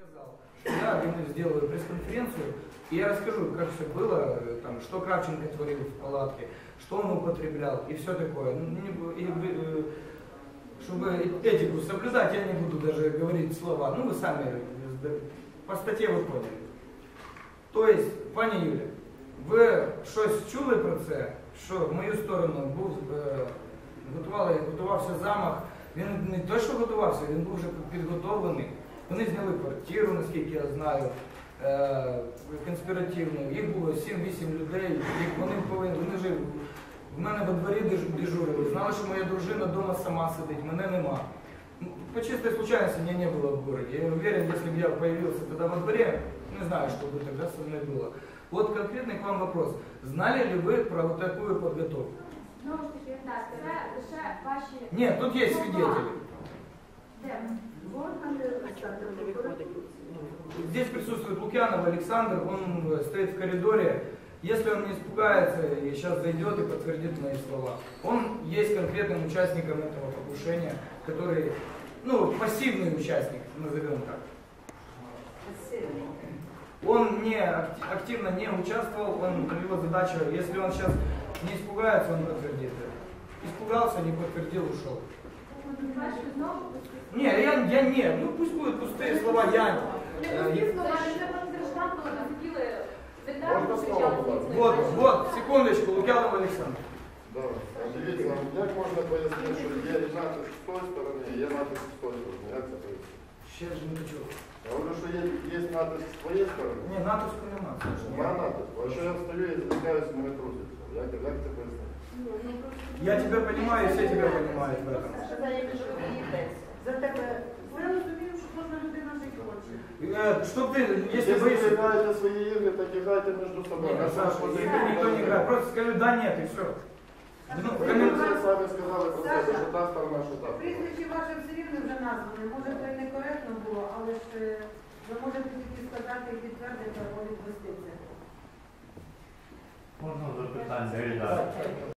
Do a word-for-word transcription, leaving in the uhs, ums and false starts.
сказал, что я ему сделаю пресс-конференцию, и я расскажу, как все было, там, что Кравченко творил в палатке, что он употреблял и все такое. Ну, и, и, чтобы этику соблюдать, я не буду даже говорить слова. Ну, вы сами по статье ви поняли. Тобто, пані Юля, ви щось чули про це, що в мою сторону був, е, готували, готувався замах. Він не те, що готувався, він був вже підготовлений. Вони зняли квартиру, наскільки я знаю, е, конспіративну. Їх було сім-вісім людей, їх вони повинні, вони ж в мене во дворі дежурили, знали, що моя дружина вдома сама сидить, мене нема. По чистой случайности меня не было в городе. Я уверен, если бы я появился тогда во дворе, не знаю, что бы тогда со мной было. Вот конкретный к вам вопрос. Знали ли вы про вот такую подготовку? Нет, тут есть свидетели. Здесь присутствует Лукьянов Александр, он стоит в коридоре. Если он не испугается и сейчас зайдет и подтвердит мои слова, он есть конкретным участником этого покушения, который, ну, пассивный участник, назовем так. Он не, активно не участвовал, он, его задача, если он сейчас не испугается, он подтвердит это. Испугался, не подтвердил, ушел. Не, я, я не, ну пусть будут пустые слова, я... Вот, вот, секундочку, Лукьянов Олександр. Добре. Дивіться, як можна пояснити, що є натиск з тої сторони і є натиск з тої сторони? Як це пояснити? Ще ж не чув. Я говорю, що є, є натиск з твоєї сторони? Ні, натиску немає. Немає натиску. А що я встаю і задихаюся, мене крутиться? Як, як це пояснити? Я тебя понимаю, и все тебя понимают в этом. За тебе. Я розумію, що кожна людина жить хоче. Чтоб ты, если Если боишься... вы играете свои игры, так играйте между собой. Нет, Саша, никто не играет. Просто скажи да, нет, и все. Ну, Ви мені самі сказали про це, що та сторона, що та. Прізвище ваше все рівно вже назване. Може, це і некоректно було, але ж е, ви можете тільки сказати і підтвердити, або відпустити. Можна запитання?